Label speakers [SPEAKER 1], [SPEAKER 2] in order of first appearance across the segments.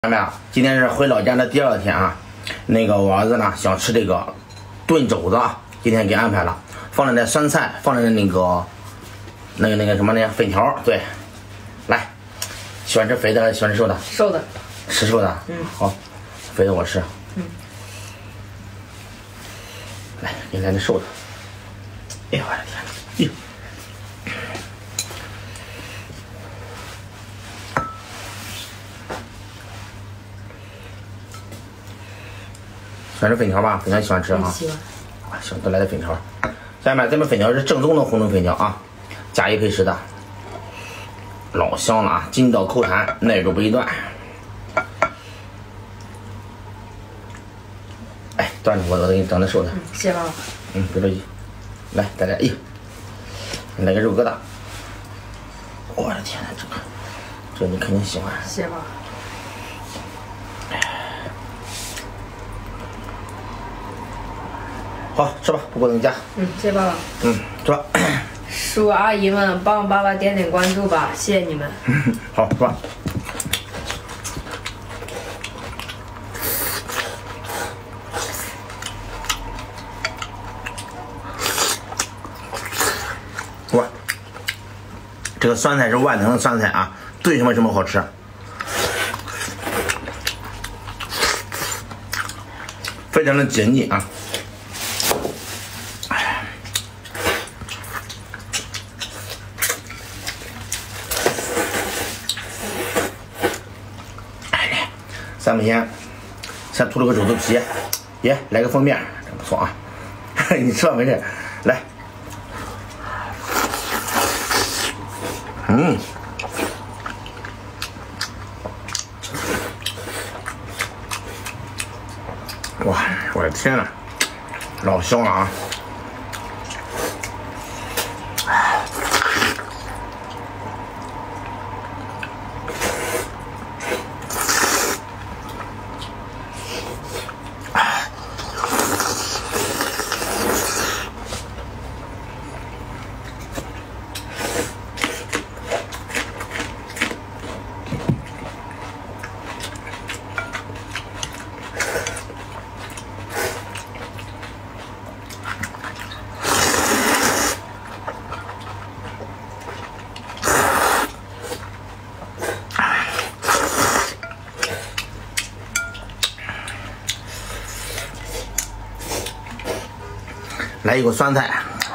[SPEAKER 1] 们呀，今天是回老家的第二天啊。那个我儿子呢想吃这个炖肘子啊，今天给安排了，放了点酸菜，放了那个什么呢粉条。对，来，喜欢吃肥的还是喜欢吃瘦的？
[SPEAKER 2] 瘦的。
[SPEAKER 1] 吃瘦的。好，肥的我吃。来，给你来那瘦的。哎呀，我的天哪！喜欢吃粉条吧？粉条喜欢吃啊？
[SPEAKER 2] 喜欢。
[SPEAKER 1] 行，都来点粉条。下面咱们粉条是正宗的红豆粉条啊，加一配十的，老香了啊，筋道口弹，耐煮不易断。哎，端着我给你整那瘦的。
[SPEAKER 2] 谢爸爸。
[SPEAKER 1] 别着急，来再来，来个肉疙瘩。我的天哪，这你肯定喜欢。
[SPEAKER 2] 谢爸爸。
[SPEAKER 1] 好，吃吧，不过等加。
[SPEAKER 2] 谢爸爸。
[SPEAKER 1] 吃吧。
[SPEAKER 2] 叔阿姨们帮爸爸点关注吧，谢谢你们。
[SPEAKER 1] 好，吃吧。哇，这个酸菜是万能的酸菜啊，炖什么好吃，非常的解腻啊。三不鲜，先涂了个肘子皮，来个封面，真不错啊！你吃了没事？来，哇，我的天呐，老香了啊！来一口酸菜，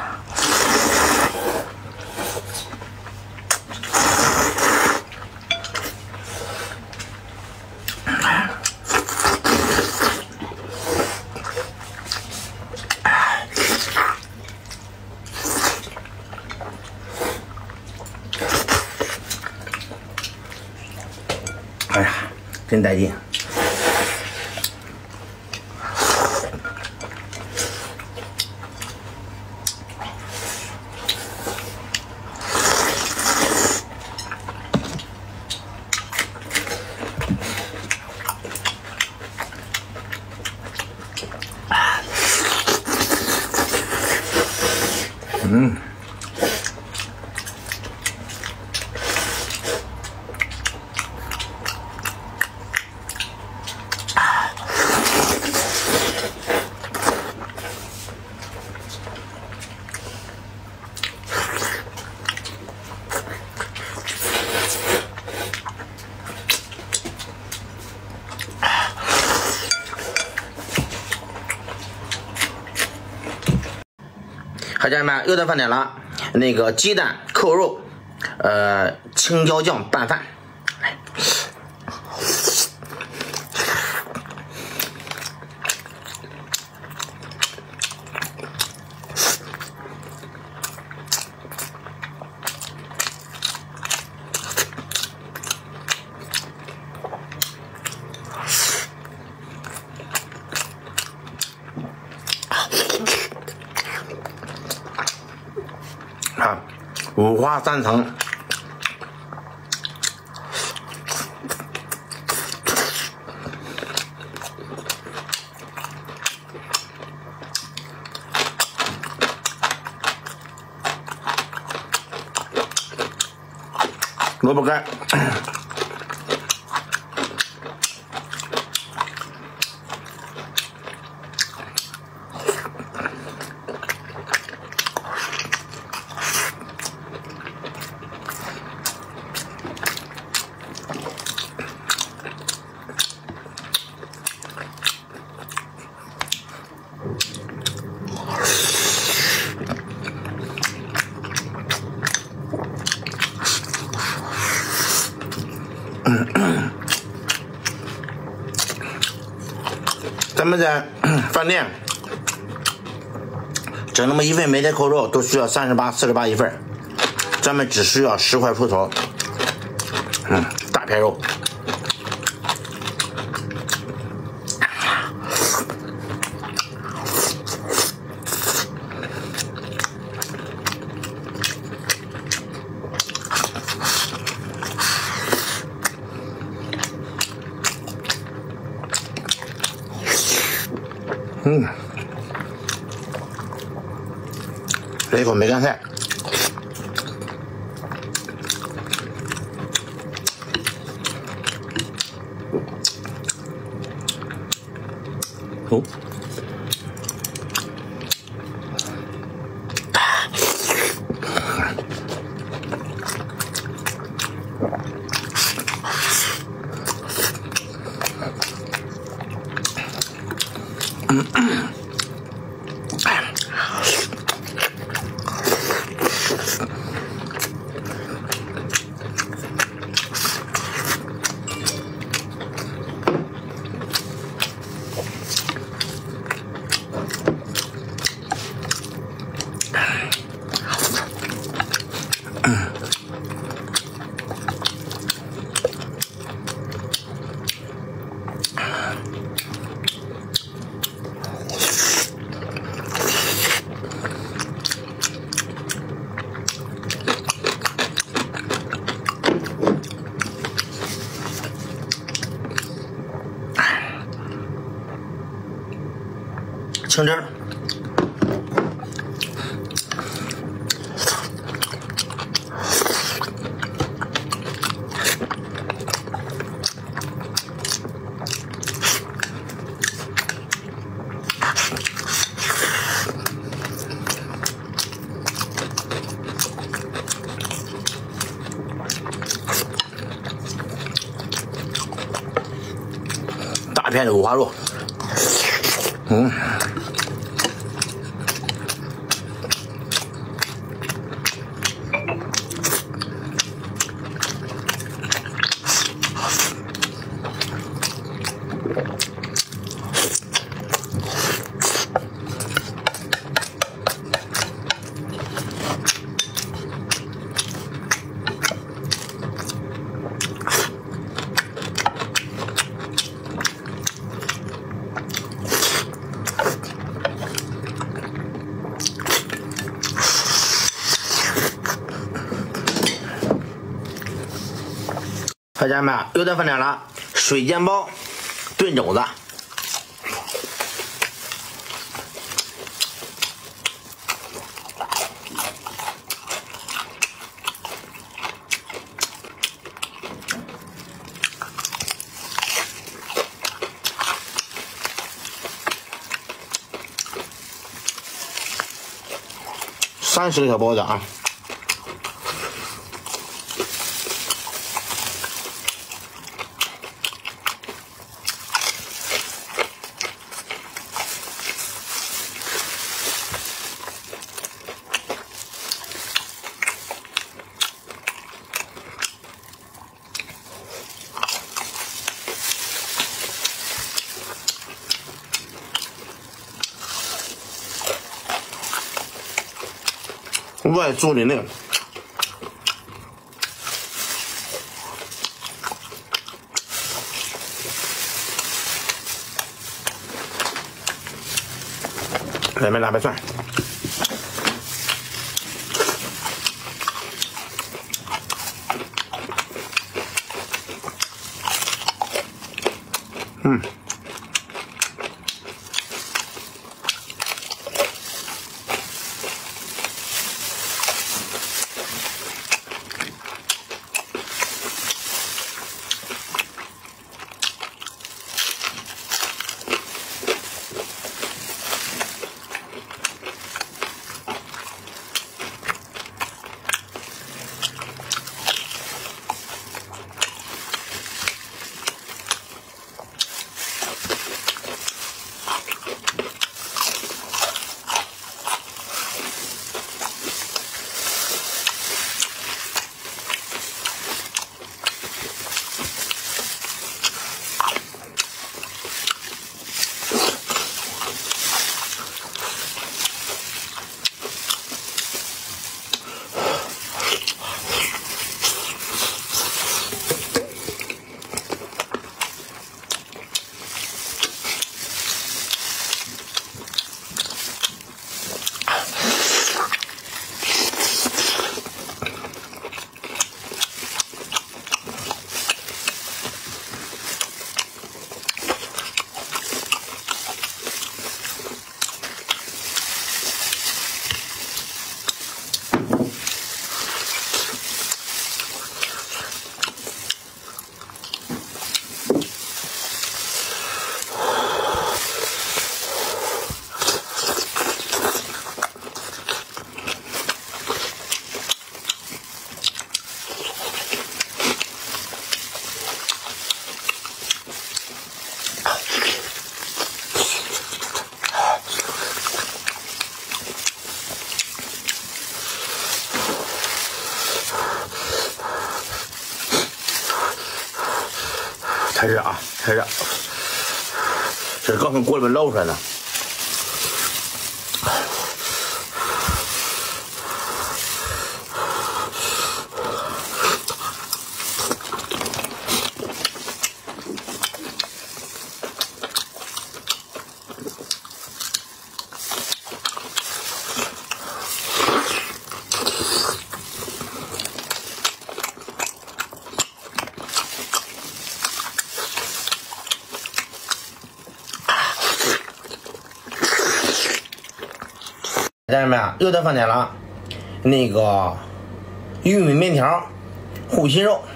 [SPEAKER 1] 哎呀，真带劲！好，家人们，又到饭点了。那个鸡蛋扣肉，青椒酱拌饭。来，五花三层，萝卜干， 咱们在饭店整那么一份梅菜扣肉都需要38、48一份，咱们只需要10块出头。大片肉。来一口梅干菜。哦。清汁儿，大片的五花肉，大家们又到饭点了，水煎包炖肘子。30个小包子啊！外酥里嫩，来枚大白蒜， 还热啊，还热，这是刚从锅里面捞出来的。家人们啊，又到饭点了，那个玉米面条、护心肉。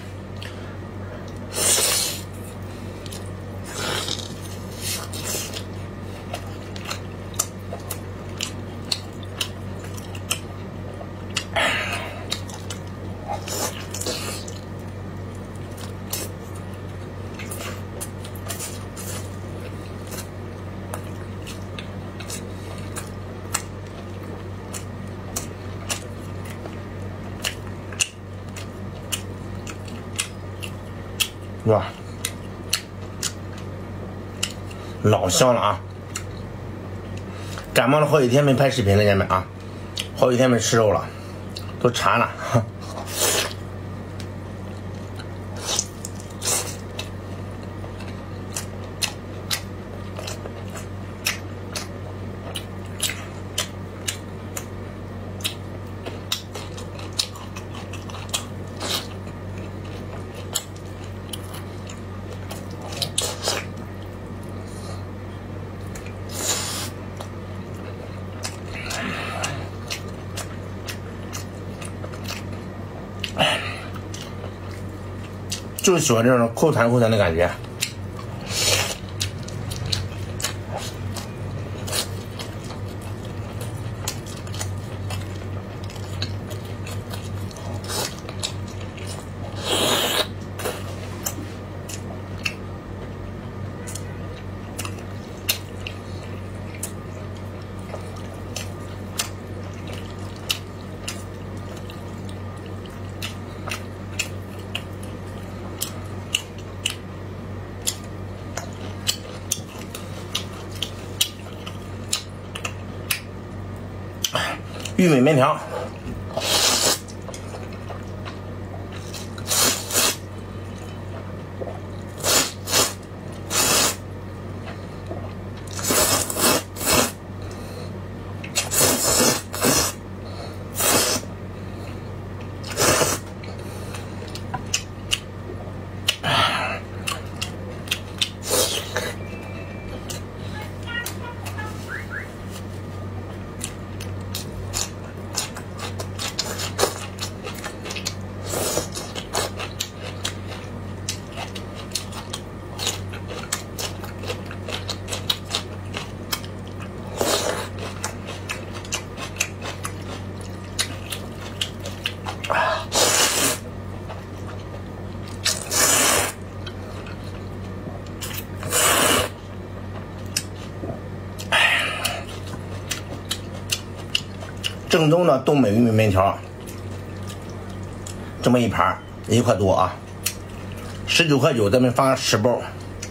[SPEAKER 1] 哇，老香了啊！感冒了好几天没拍视频了，家人们啊，好几天没吃肉了，都馋了。就是喜欢这种口弹的感觉。玉米面条，正宗的东北玉米面条，这么一盘1块多啊，19.9，咱们发10包。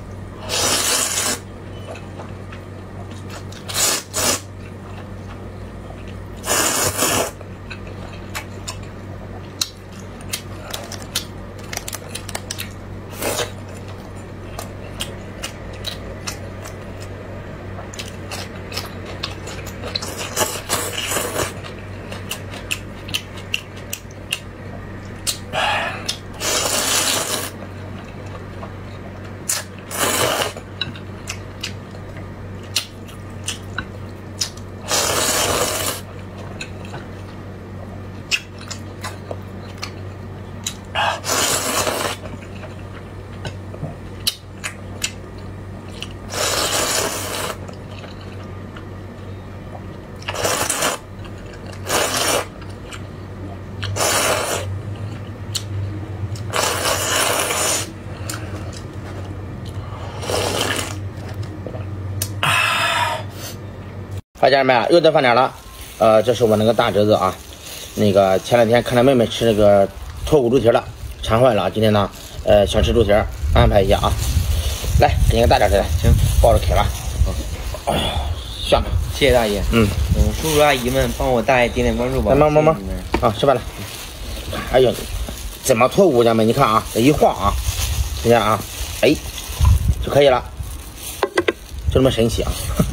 [SPEAKER 1] 好，家人们啊，又到饭点了。这是我那个大侄子啊，那个前两天看他妹妹吃那个脱骨猪蹄了，馋坏了。今天呢，想吃猪蹄，安排一下啊。 来，给你个大点的，
[SPEAKER 3] 行，
[SPEAKER 1] 抱着啃吧。哎呀，香。
[SPEAKER 3] 谢谢大爷。叔叔阿姨们帮我大爷点点关注吧。
[SPEAKER 1] 慢啊，吃饭了。哎呦，怎么脱骨家们？你看啊，这一晃啊，你看啊，哎，就可以了，就这么神奇啊！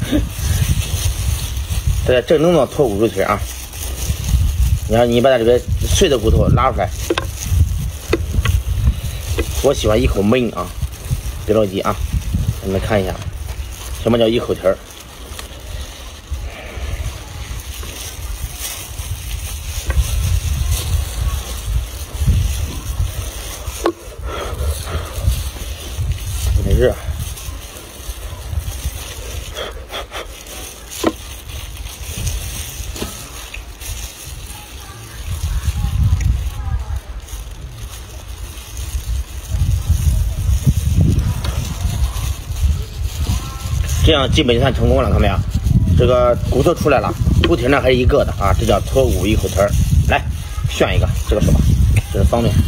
[SPEAKER 1] 这正宗的脱骨猪腿啊！你看，你把它这个碎的骨头拉出来，我喜欢一口闷啊，别着急啊，你们看一下，什么叫一口蹄儿？有点热。这样基本算成功了，看到没有？这个骨头出来了，猪蹄呢还是一个的啊，这叫脱骨一口蹄儿。来，炫一个，这个手吧，这是方便。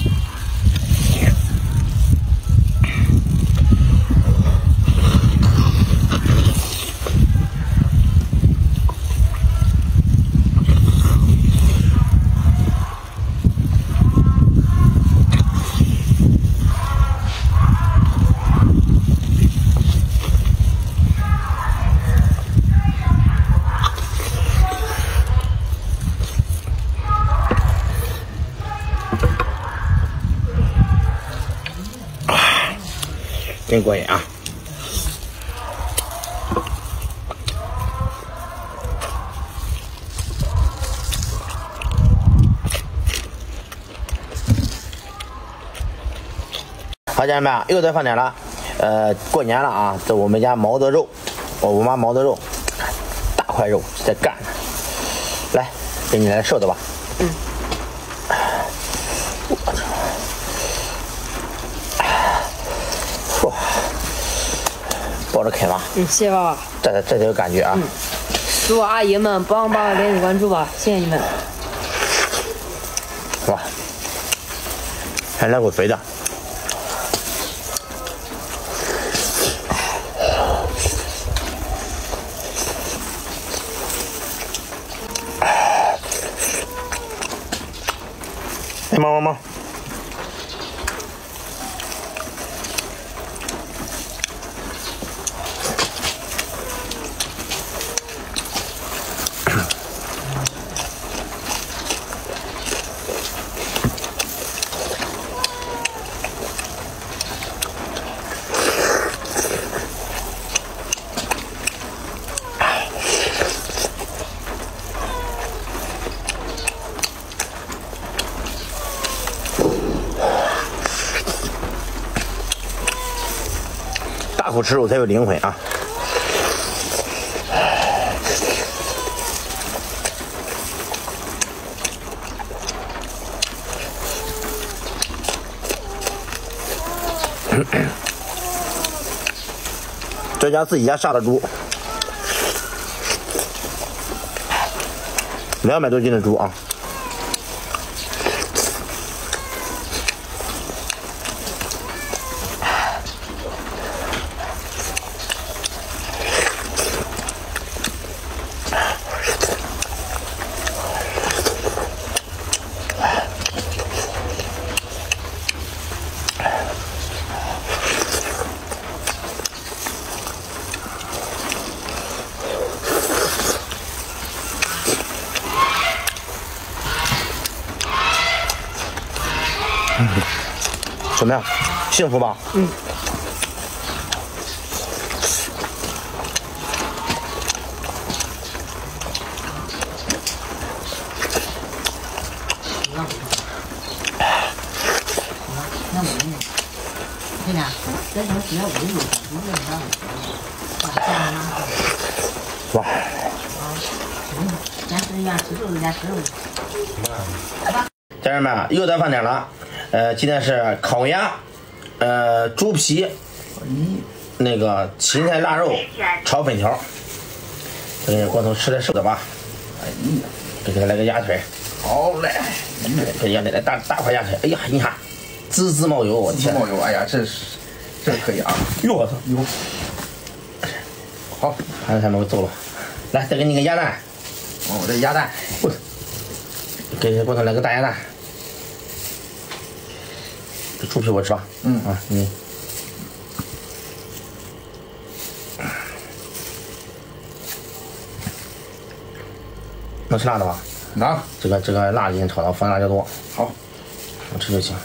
[SPEAKER 1] 真过瘾啊！好，家人们，又到饭点了。过年了啊，这我们家毛的肉，我妈毛的肉，大块肉在干呢。来，给你来瘦的吧。抱着啃吧。
[SPEAKER 2] 谢谢爸爸。
[SPEAKER 1] 这才有感觉啊。
[SPEAKER 2] 叔叔阿姨们帮我点点关注吧，谢谢你们。
[SPEAKER 1] 哇，还来口肥的。哎，猫。大口吃肉才有灵魂啊！这家自己家杀的猪，200多斤的猪啊！怎么样？幸福吧？哇！家人们，又到饭点了。今天是烤鸭，猪皮，那个芹菜腊肉炒粉条。这个光头吃点瘦的吧。给他来个鸭腿。好嘞。这鸭腿来大块鸭腿。哎呀，你看，滋滋冒油，我天！
[SPEAKER 4] 冒油，哎呀，这是这可以啊。
[SPEAKER 1] 哟我操，哟，
[SPEAKER 4] 好，
[SPEAKER 1] 还有他们给走了。来，再给你个鸭蛋。
[SPEAKER 4] 哦，这鸭蛋，
[SPEAKER 1] 给郭总来个大鸭蛋。这猪皮我吃吧。啊，你。能吃辣的吧？
[SPEAKER 4] 能。
[SPEAKER 1] 这个辣进炒的，放辣椒多。
[SPEAKER 4] 好，
[SPEAKER 1] 我吃就行。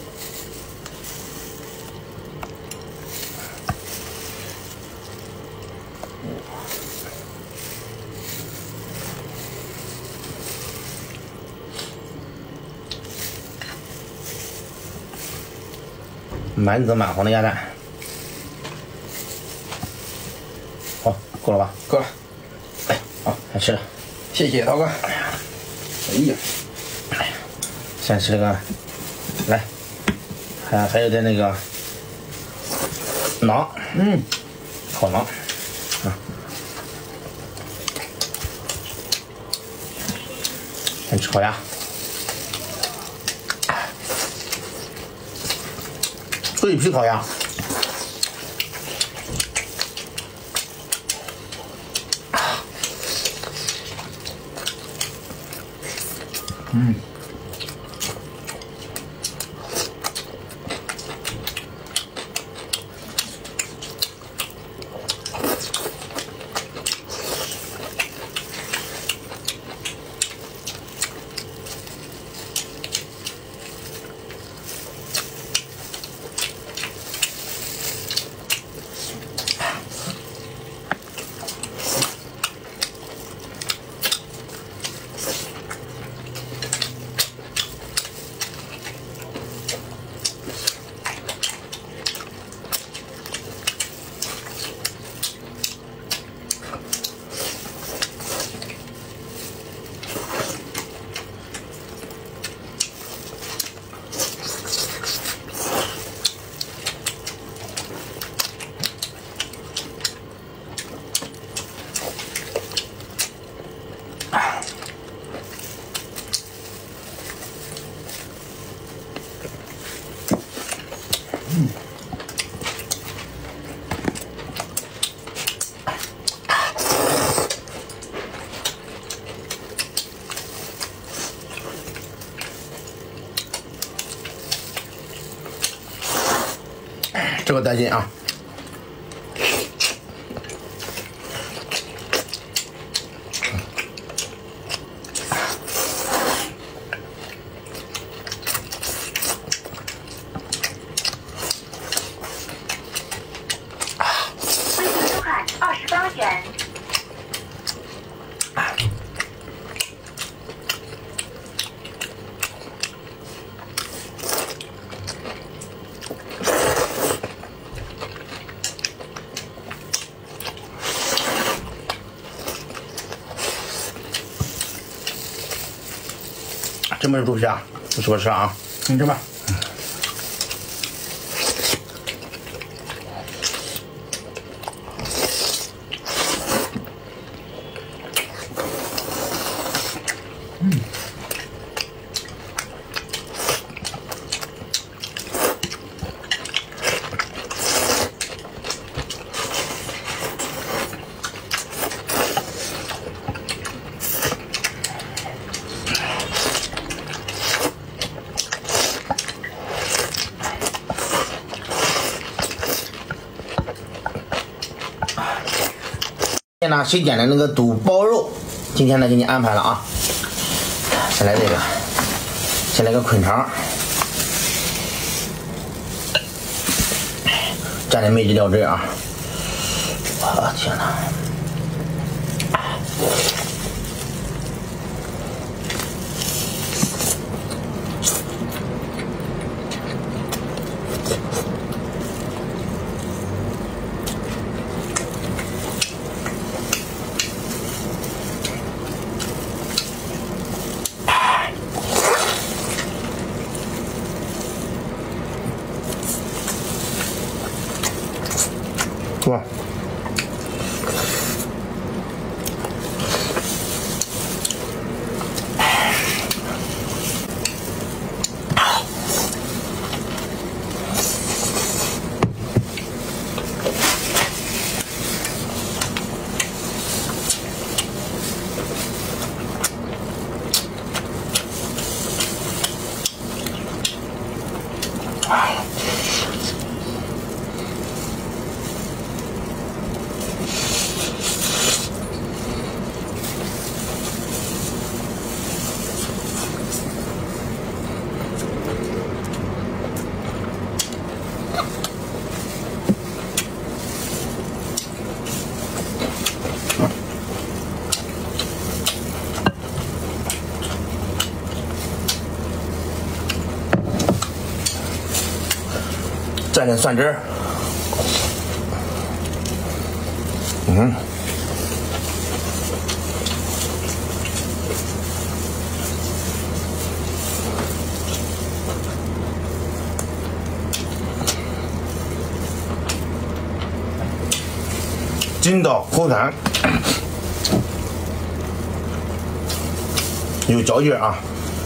[SPEAKER 1] 满紫满黄的鸭蛋，好，够了吧？
[SPEAKER 4] 够了。
[SPEAKER 1] 哎，好，先吃了。
[SPEAKER 4] 谢谢涛哥。哎呀，
[SPEAKER 1] 先吃这个，来，还有点那个馕，烤馕，先吃烤鸭。脆皮烤鸭，这个带劲啊！
[SPEAKER 5] 微信收看28元。
[SPEAKER 1] 真没有猪皮啊，不吃我吃啊，
[SPEAKER 4] 你吃吧。
[SPEAKER 1] 今天呢，谁点的那个肚包肉？今天呢，给你安排了啊。先来这个，先来个捆肠，蘸点梅子料汁啊。我天哪！哇！ 蘸点蒜汁儿。筋道口感，有嚼劲啊！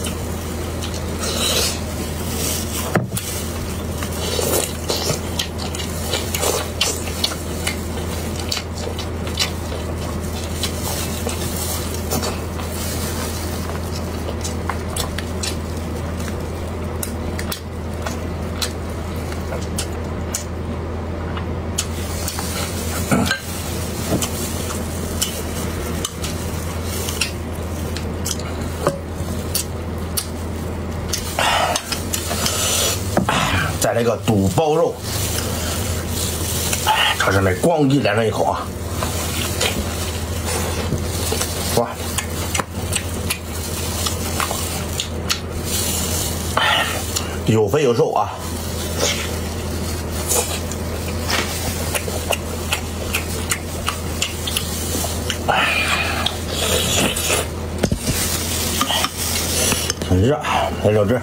[SPEAKER 1] 再来个肚包肉，朝上面咣一来上一口啊！哇，有肥有瘦啊！很热，来肉汁。